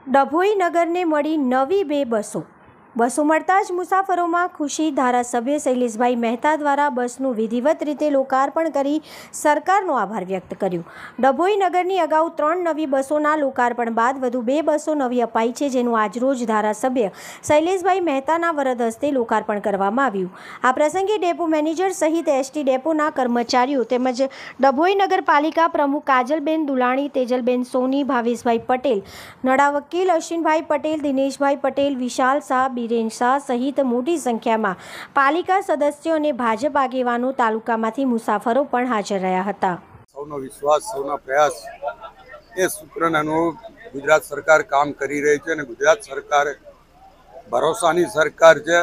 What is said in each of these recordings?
ડભોઈ નગરને મળી નવી 2 બસો। બસો મળતા જ મુસાફરોમાં ખુશી। ધારાસભ્ય શૈલેષભાઈ મહેતા દ્વારા બસનું વિધિવત રીતે લોકાર્પણ કરી સરકારનો આભાર વ્યક્ત કર્યો। ડભોઈ નગરની અગાઉ 3 નવી બસોના લોકાર્પણ બાદ વધુ 2 બસો નવી અપાઈ છે, જેનું આજરોજ ધારાસભ્ય શૈલેષભાઈ મહેતાના વરદ હસ્તે લોકાર્પણ કરવામાં આવ્યું। આ પ્રસંગે ડેપો મેનેજર સહિત એસટી ડેપોના કર્મચારીઓ તેમજ ડભોઈ નગરપાલિકા પ્રમુખ કાજલબેન દુલાણી, તેજલબેન સોની, ભાવેશભાઈ પટેલ, નડા વકીલ અશ્વિનભાઈ પટેલ, દિનેશભાઈ પટેલ, વિશાલ શાહ, બીરેન શાહ સહિત મોટી સંખ્યામાં પાલિકા સદસ્યો અને ભાજપ આગેવાનો, તાલુકામાંથી મુસાફરો પણ હાજર રહ્યા હતા। સૌનો વિશ્વાસ, સૌનો પ્રયાસ એ સૂત્રને અનુરૂપ ગુજરાત સરકાર કામ કરી રહી છે અને ગુજરાત સરકાર ભરોસાની સરકાર છે।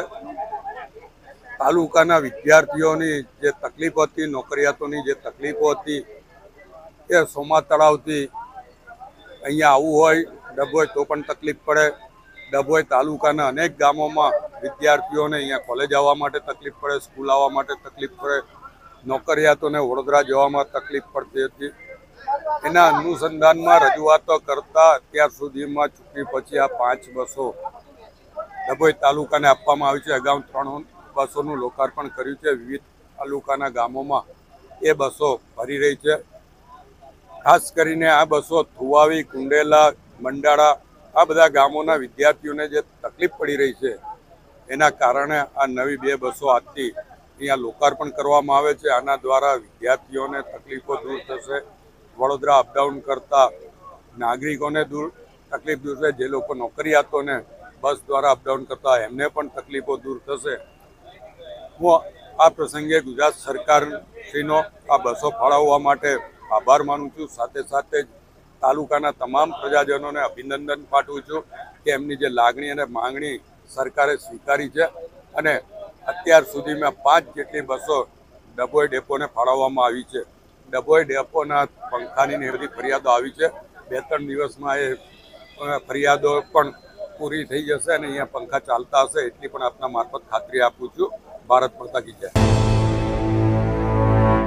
તાલુકાના વિદ્યાર્થીઓની જે તકલીફો હતી, નોકરિયાતોની જે તકલીફો હતી, એ સોમા તળાવથી અહીંયા આવવું હોય ડભોઈ તો પણ તકલીફ પડે। ડભોઈ તાલુકાના અનેક ગામોમાં વિદ્યાર્થીઓને અહીંયા કોલેજ આવવા માટે તકલીફ પડે, સ્કૂલ આવવા માટે તકલીફ પડે, નોકરિયાતોને વડોદરા જવામાં તકલીફ પડતી હતી। એના અનુસંધાનમાં રજૂઆતો કરતા અત્યાર સુધીમાં ચૂંટણી પછી આ 5 બસો ડભોઈ તાલુકાને આપવામાં આવી છે। અગાઉ 3 બસોનું લોકાર્પણ કર્યું છે। વિવિધ તાલુકાના ગામોમાં એ બસો ફરી રહી છે। ખાસ કરીને આ બસો થુવાવી, કુંડેલા, મંડાળા આ બધા ગામોના વિદ્યાર્થીઓને જે તકલીફ પડી રહી છે એના કારણે આ નવી 2 બસો આજથી અહીંયા લોકાર્પણ કરવામાં આવે છે। આના દ્વારા વિદ્યાર્થીઓને તકલીફો દૂર થશે, વડોદરા અપડાઉન કરતા નાગરિકોને તકલીફ દૂર થશે, જે લોકો નોકરિયાતોને બસ દ્વારા અપડાઉન કરતા એમને પણ તકલીફો દૂર થશે। હું આ પ્રસંગે ગુજરાત સરકારશ્રીનો આ બસો ફાળવવા માટે આભાર માનું છું। સાથે સાથે જ તાલુકાના તમામ પ્રજાજનોને અભિનંદન પાઠવું છું કે એમની જે લાગણી અને માંગણી સરકારે સ્વીકારી છે અને અત્યાર સુધીમાં 5 જેટલી બસો ડભોઈ ડેપોને ફાળવવામાં આવી છે। ડભોઈ ડેપોના પંખાની બધી ફરિયાદો આવી છે। 2-3 દિવસમાં એ ફરિયાદો પણ પૂરી થઈ જશે અને અહીંયા પંખા ચાલતા હશે, એટલી પણ આપના મારફત ખાતરી આપું છું। ભારત માતા કી જય।